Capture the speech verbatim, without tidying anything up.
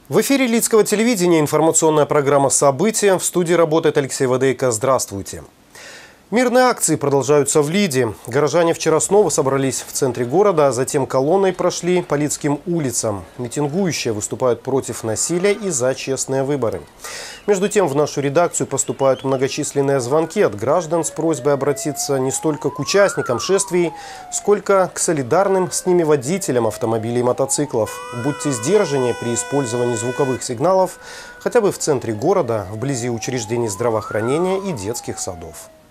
В эфире Лидского телевидения информационная программа «События». В студии работает Алексей Водейко. Здравствуйте. Мирные акции продолжаются в Лиде. Горожане вчера снова собрались в центре города, а затем колонной прошли по Лидским улицам. Митингующие выступают против насилия и за честные выборы. Между тем, в нашу редакцию поступают многочисленные звонки от граждан с просьбой обратиться не столько к участникам шествий, сколько к солидарным с ними водителям автомобилей и мотоциклов. Будьте сдержаннее при использовании звуковых сигналов хотя бы в центре города, вблизи учреждений здравоохранения и детских садов.